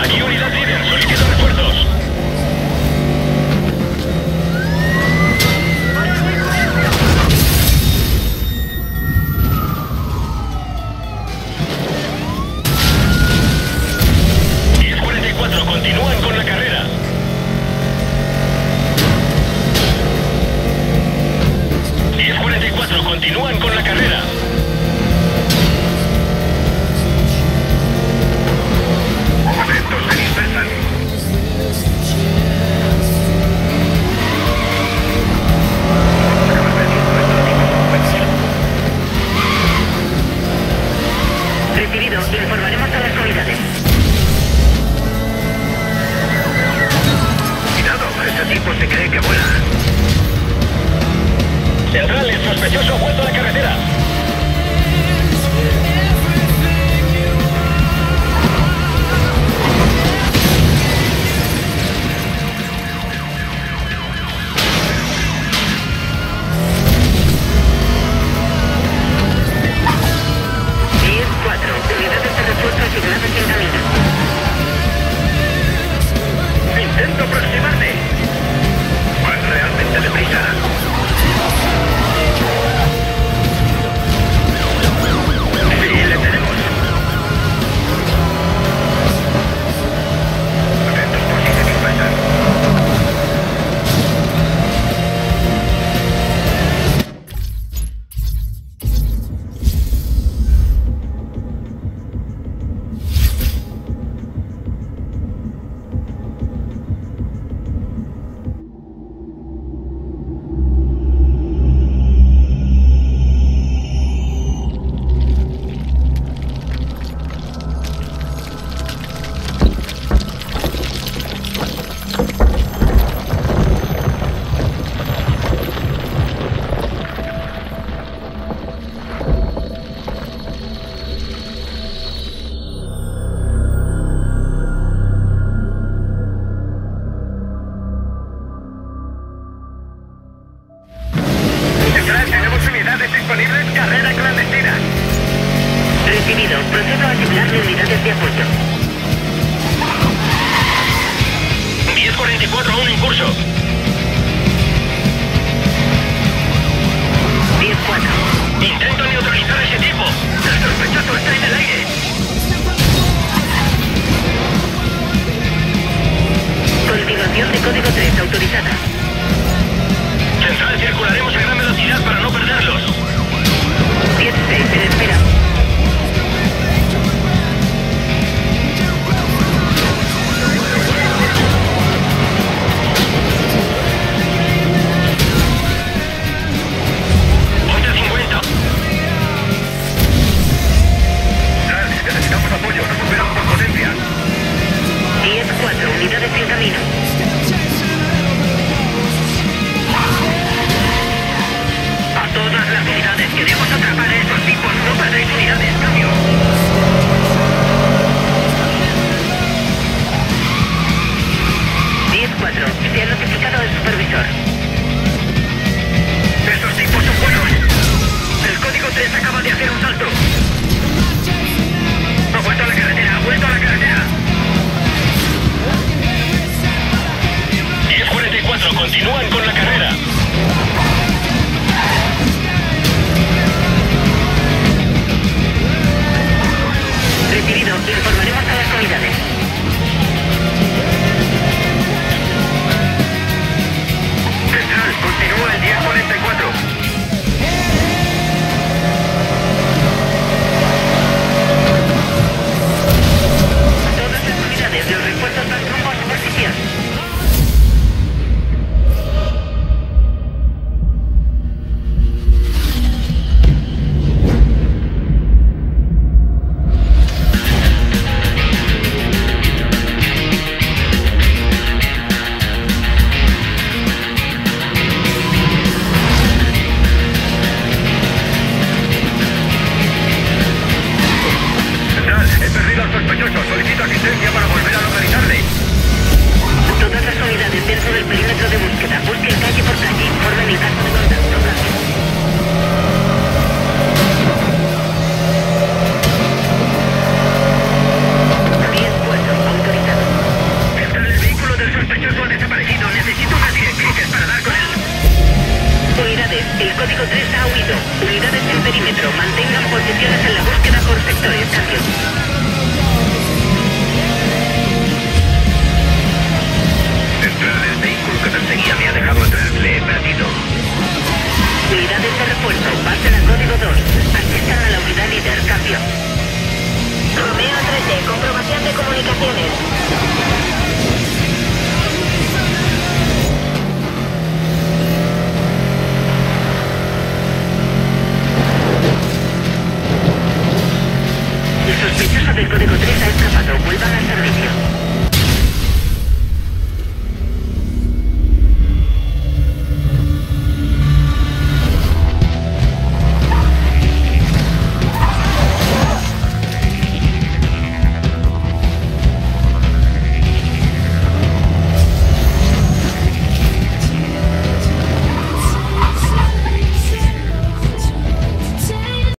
Aquí unidad líder, solicito refuerzos. Continúan con la carrera. Continúan con la carrera. Momentos se dispersan. Recibido, informaremos a las unidades. Cuidado, ese tipo se cree que vuela. Central, el sospechoso ha vuelto a la carretera. Unidades de refuerzo asignadas en camino. Intento aproximarme. Van realmente deprisa. Sí, le tenemos. Atentos por si se dispersan. Disponibles, carrera clandestina. Recibido. Procedo a asignar unidades de apoyo. 1044 aún en curso. 10-4. Intento neutralizar a ese tipo. El sospechoso está en el aire. Continuación de código 3 autorizada. Central, circularemos a gran velocidad para no perderlos. 10-6 en espera. Necesitamos apoyo, nos superan por potencia. 10-4, unidades en camino.